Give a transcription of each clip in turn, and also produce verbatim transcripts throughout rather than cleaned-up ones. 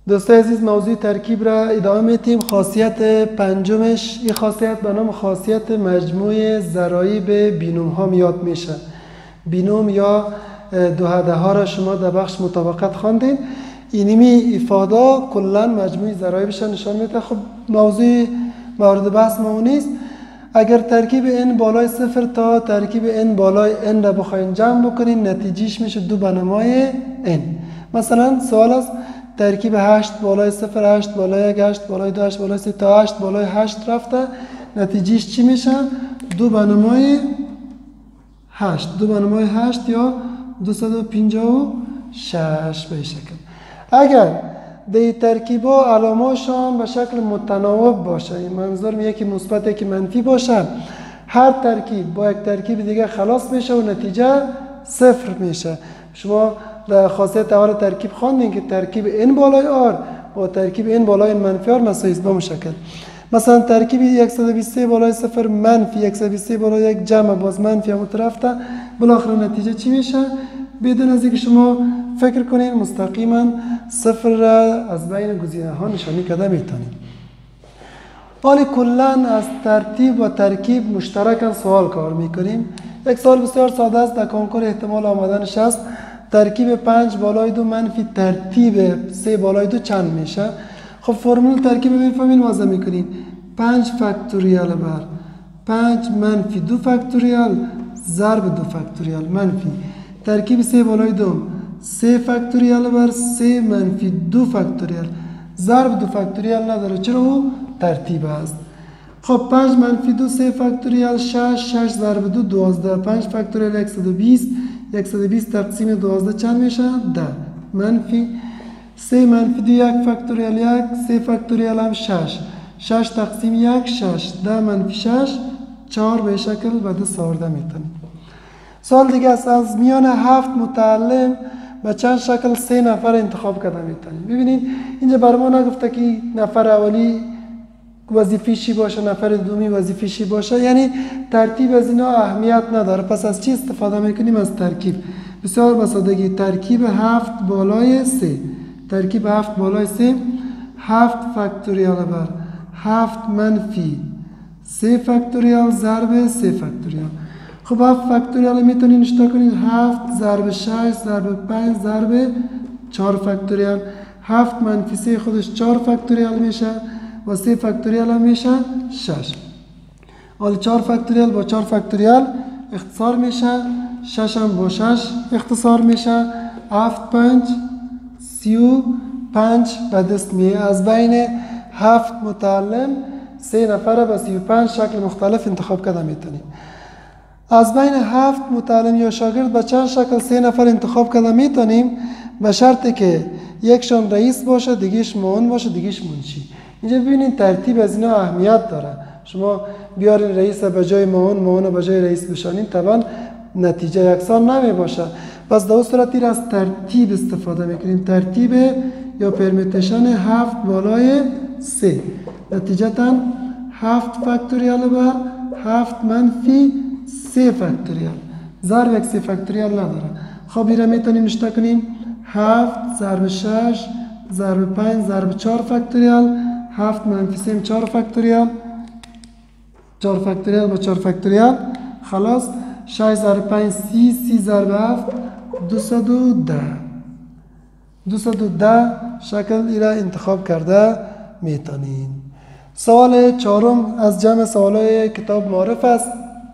دوستای عزیز موضوع ترکیب را ادامه میتیم. خاصیت پنجمش این خاصیت به نام خاصیت مجموع ضرایب بینوم ها میاد میشه. بینوم یا دو هده ها را شما در بخش مطابقت خواندین. اینمی افاده کلا مجموع ضرایبش نشان میده. خب موضوع مورد بحث ما نیست. اگر ترکیب n بالای صفر تا ترکیب n بالای n را بخواین جمع بکنین نتیجهش میشه دو بنمای n. مثلا سوال است ترکیب هشت بالای صفر، هشت بالای یک، هشت بالای دو، هشت بالای سه تا هشت بالای هشت رفته، نتیجهش چی میشه؟ دو بنمای هشت. دو بنمای هشت یا دویست و پنجاه و شش به شکل. اگر در ترکیب ها علامه‌شان به شکل متناوب باشه، این منظور میگه که مثبت یکی منفی باشه، هر ترکیب با یک ترکیب دیگه خلاص میشه و نتیجه صفر میشه. شما در خاصیت اول ترکیب خواندین که ترکیب n بالای r با ترکیب n بالای n منفی r مساوی است به شکل. مثلا ترکیب صد و بیست و سه بالای صفر منفی صد و بیست و سه بالای یک جمع باز منفی هم طرف تا بالاخره نتیجه چی میشه؟ بدون از اینکه شما فکر کنین مستقیما صفر را از بین گزینه ها نشانی کرده میتونید. ولی کلا از ترتیب و ترکیب مشترکاً سوال کار میکنیم. یک سوال بسیار ساده است در کنکور احتمال آمدنش است ترکیب پنج بالای دو منفی ترتیب سه بالای دو چند میشه؟ خب فرمول ترکیب میفهمین وضع میکنین. پنج فکتوریال بر پنج منفی دو فکتوریال ضرب دو فکتوریال منفی ترکیب سه بالای دو سه فکتوریال بر سه منفی دو فکتوریال ضرب دو فکتوریال نداره چرا او ترتیب است. خب پنج منفی دو سه فکتوریال شش، شش ضرب دو دوازده، پنج فکتوریال صد و بیست، صد و بیست تقسیم دوازده چند میشه؟ ده. منفی سه منفی دو یک فکتوریال یک، سه فکتوریال هم شش، شش تقسیم یک شش، ده منفی شش چهار به شکل و دو سارده میتونیم. سوال دیگه است از میان هفت متعلم به چند شکل سه نفر انتخاب کرده میتونیم. ببینید اینجا بر ما نگفته که نفر اولی وظیفه چی باشه، نفر دومی وظیفه چی باشه، یعنی ترتیب از اینا اهمیت نداره. پس از چی استفاده میکنیم؟ از ترکیب. بسیار بسادگی ترکیب هفت بالای سه. ترکیب هفت بالای سه هفت فکتوریال بر هفت منفی سه فکتوریال ضرب سه فکتوریال. خب هفت فکتوریال میتونین اشتباه کنید هفت ضرب شش ضرب پنج ضرب چهار فکتوریال. هفت منفی سه خودش چهار فکتوریال میشه و سه فکتوریال هم میشه شش. حالا چهار فکتوریال با چهار فکتوریال اختصار میشه، شش هم با شش اختصار میشه، هفت پنج سی و پنج به دست میه. از بین هفت متعلم سه نفر به سی و پنج شکل مختلف انتخاب کرده میتونیم. از بین هفت متعلم یا شاگرد به چند شکل سه نفر انتخاب کرده میتونیم به شرطی که یکشان رئیس باشه، دیگهش معاون باشه، دیگهش منشی. اینجا ببینید ترتیب از اینا اهمیت داره. شما بیارین رئیس به جای معاون، معاون به جای رئیس بشانین طبعا نتیجه یکسان نمی باشه. پس در صورتی از ترتیب استفاده میکنیم. ترتیب یا پرمیتیشن هفت بالای سه نتیجتا هفت فکتوریال بر هفت منفی سه فکتوریال ضرب یک سه فکتوریال نداره. خب این را میتونیم نشته کنیم هفت ضرب شش ضرب پنج ضرب چهار فکتوریال هفت منفی سه چهار فکتوریال چهار فکتوریال با چهار فکتوریال خلاص شش ضرب پنج سی سی ضرب هفت دویست و ده دویست و ده شکل ای را انتخاب کرده میتونین. سوال چهارم از جمع سوالای کتاب معارف است.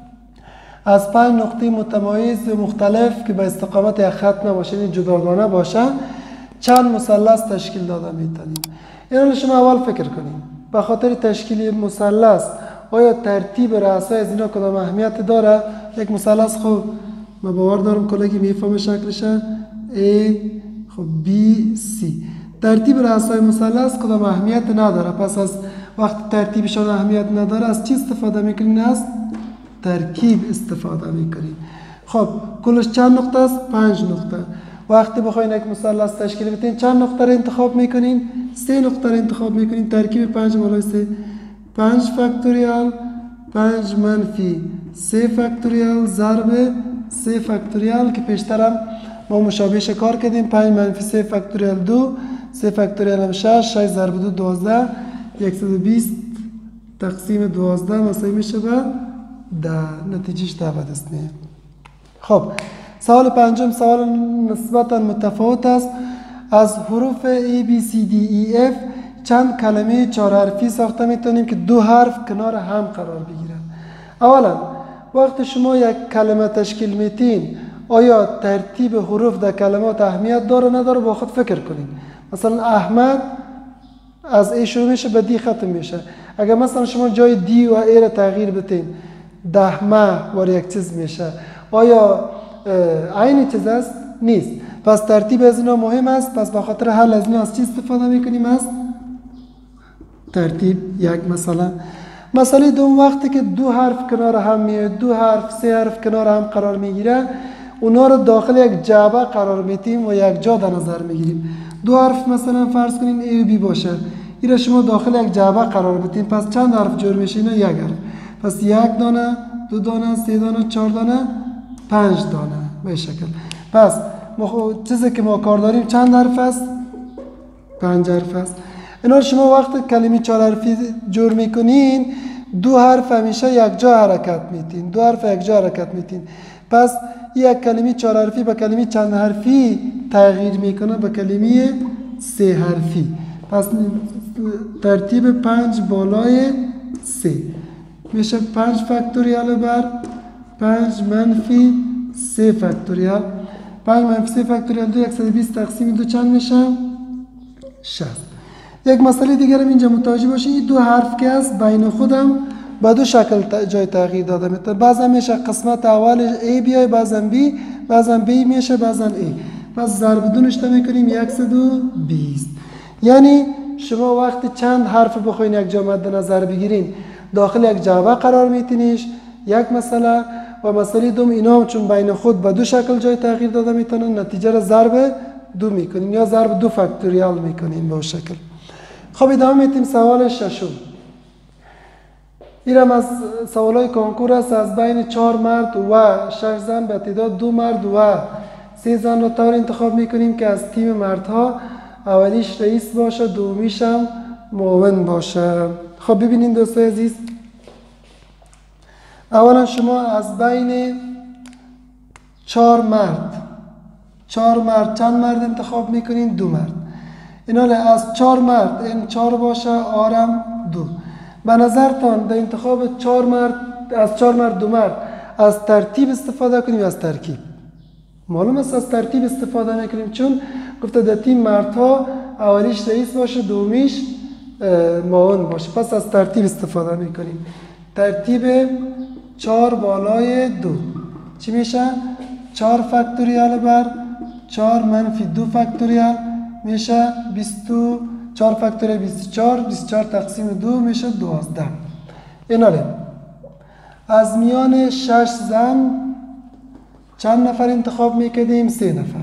از پنج نقطه متمایز و مختلف که به استقامت یک خط نباشه یعنی جداگانه باشه چند مثلث تشکیل داده میتونیم. این شما اول فکر کنیم به خاطر تشکیل مثلث آیا ترتیب رأسای از اینا کدام اهمیت داره؟ یک مثلث خب من باور دارم کلاگی میفهمه شکلشه A خب B C. ترتیب رأسای مثلث کدام اهمیت نداره. پس از وقت ترتیبشان اهمیت نداره از چی استفاده میکنین؟ از ترکیب استفاده میکنین. خب کلش چند نقطه است؟ پنج نقطه. وقتی بخواین یک مثلث تشکیل بدین چند نقطه را انتخاب میکنین؟ سه نقطه را انتخاب میکنین. ترکیب پنج بالای سه پنج فکتوریال پنج منفی سه فکتوریال ضرب سه فکتوریال که پیشترم ما مشابهش کار کردیم. پنج منفی سه فکتوریال دو سه فکتوریال هم شش، شش ضرب دو دوازده، صد و بیست تقسیم دوازده مساوی میشه به ده. نتیجهش ده به دست میاد. خب سوال پنجم سوال نسبتا متفاوت است. از حروف A B C D E F چند کلمه چهار حرفی ساخته میتونیم که دو حرف کنار هم قرار بگیرن. اولا وقتی شما یک کلمه تشکیل میتین، آیا ترتیب حروف در کلمات اهمیت داره نداره؟ با خود فکر کنید. مثلا احمد از ای شروع میشه به دی ختم میشه. اگر مثلا شما جای دی و ای را تغییر بدین، دهمه وار یک چیز میشه. آیا عین چیز است؟ نیست. پس ترتیب از اینا مهم است. پس به خاطر حل از اینا از چی استفاده میکنیم؟ از ترتیب یک. مثلا مسئله دوم وقتی که دو حرف کنار هم میاد، دو حرف سه حرف کنار هم قرار میگیره، اونا رو داخل یک جعبه قرار میتیم و یک جا در نظر میگیریم. دو حرف مثلا فرض کنیم A و B باشه، این را شما داخل یک جعبه قرار بدین. پس چند حرف جور میشه؟ اینا یک حرف. پس یک دانه، دو دانه، سه دانه، چهار دانه، پنج دانه به شکل. پس چیزی که ما کار داریم چند حرف است؟ پنج حرف است. اینا شما وقت کلمه چهار حرفی جور میکنین، دو حرف همیشه یک جا حرکت میتین، دو حرف یک جا حرکت میتین. پس یک کلمه چهار حرفی به کلمه چند حرفی تغییر میکنه به کلمه سه حرفی. پس ترتیب پنج بالای سه میشه پنج فکتوریال بر پنج منفی سه فکتوریال. پنج منفی سه فکتوریال دو، صد و بیست تقسیم دو چند میشه؟ شصت. یک مسئله دیگر هم اینجا متوجه باشید، این دو حرف که است بین خودم به دو شکل جای تغییر داده میتونه. بعضا میشه قسمت اولش A بیای، بعضا B، بعضا B میشه، بعضا A. پس ضرب دو نشته میکنیم صد و بیست. یعنی شما وقتی چند حرف بخواین یک جا مد نظر بگیرین، داخل یک جعبه قرار میتینیش، یک مسئله. و مسئله دوم اینا هم چون بین خود به دو شکل جای تغییر داده میتونن، نتیجه را ضرب دو میکنیم یا ضرب دو فکتوریال میکنیم به شکل. خب ادامه میتیم سوال ششم. اینم از سوالای کنکور است. از بین چهار مرد و شش زن به تعداد دو مرد و سه زن را طور انتخاب میکنیم که از تیم مردها اولیش رئیس باشه، دومیش هم معاون باشه. خب ببینید دوستای عزیز، اولا شما از بین چهار مرد چهار مرد چند مرد انتخاب میکنین؟ دو مرد. اینا از چهار مرد این چهار باشه، آرم دو. به نظرتان در انتخاب چهار مرد از چهار مرد دو مرد از ترتیب استفاده کنیم یا از ترکیب؟ معلوم است از ترتیب استفاده میکنیم، چون گفته در تیم مردها اولیش رئیس باشه، دومیش معاون باشه. پس از ترتیب استفاده میکنیم. ترتیب چهار بالای دو چی میشه؟ چهار فکتوریال بر چهار منفی دو فکتوریال میشه بیست و چهار فکتوریال بیست و چهار، بیست و چهار تقسیم دو میشه دوازده. ایناله از میان شش زن چند نفر انتخاب میکردیم؟ سه نفر.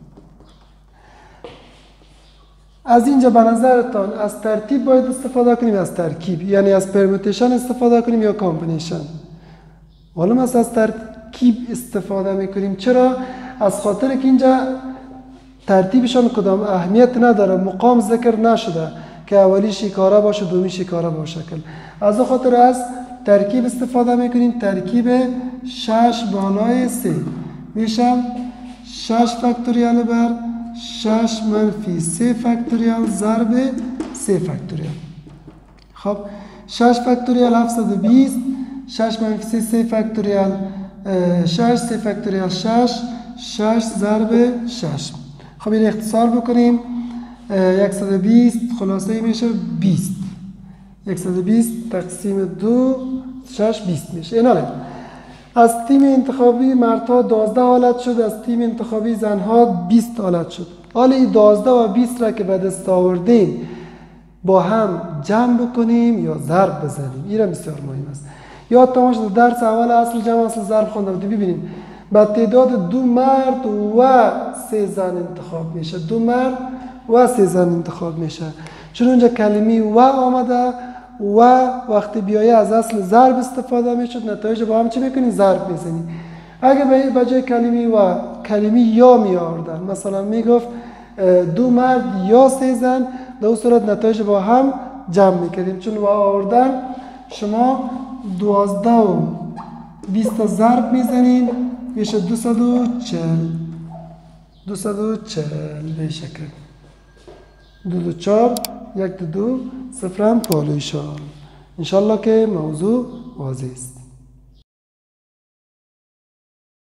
از اینجا به نظرتان از ترتیب باید استفاده کنیم از ترکیب؟ یعنی از پرموتیشن استفاده کنیم یا کامبینیشن؟ معلوم است از ترکیب استفاده میکنیم. چرا؟ از خاطر که اینجا ترتیبشان کدام اهمیت نداره، مقام ذکر نشده که اولی شکاره باشه دومی شکاره باشه. از خاطر از ترکیب استفاده میکنیم. ترکیب شش بالای سه میشه شش فکتوریال بر شش منفی سه فکتوریال ضرب سه فکتوریال. خب شش فکتوریال هفتصد و بیست، شش منفی سه سه فکتوریال شش، سه فکتوریال شش، شش ضرب شش. خب این اختصار بکنیم. صد و بیست خلاصه میشه بیست. صد و بیست تقسیم دو شش بیست میشه. ایناله از تیم انتخابی مردها دوازده حالت شد، از تیم انتخابی زنها بیست حالت شد. حالا این دوازده و بیست را که به دست آوردیم با هم جمع بکنیم یا ضرب بزنیم. این را بسیار مهم است. یاد تماش درس اول اصل جمع اصل ضرب خوانده بودیم. ببینیم با تعداد دو مرد و سه زن انتخاب میشه. دو مرد و سه زن انتخاب میشه. چون اونجا کلمه و آمده و وقتی بیایه از اصل ضرب استفاده میشد، نتایج با هم چی میکنی؟ ضرب میزنی. اگه به جای کلمه و کلمه یا می آوردن، مثلا میگفت دو مرد یا سه زن، در اون صورت نتایج با هم جمع میکردیم. چون با آوردن شما دوازده و بیست ضرب میزنین میشه دویست و چهل. دویست و چهل به شکل دو دو چهار یک دو دو صفرم پالوی شال. انشالله که موضوع واضح است.